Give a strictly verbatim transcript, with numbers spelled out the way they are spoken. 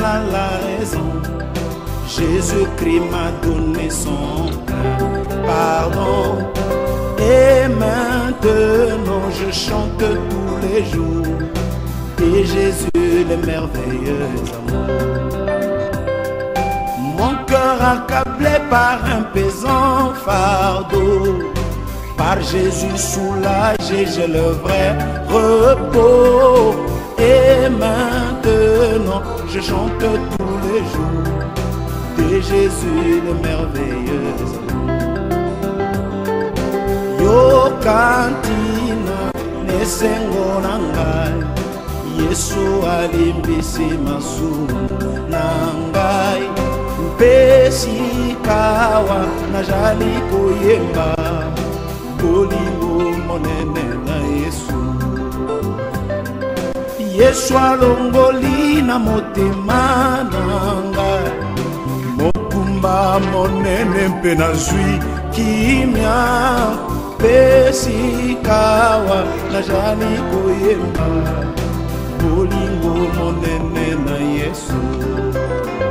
a la raison. Jésus-Christ m'a donné son pardon. Et maintenant je chante tous les jours et Jésus le merveilleux amour. Mon cœur accablé par un pesant fardeau, par Jésus soulagé, j'ai le vrai repos. Et maintenant je chante tous les jours de Jésus le merveilleux amour. Yo kantina nesengo nangai, Yesu alimbisi masumu nangai. Pesi kawa najali koyemba, kolingo monene na Yesu. Yesu alongoli na motema nangai, mokumba monene mpe nazwi kimia. Pesi kawa najali koyemba, kolingo monene na Yesu.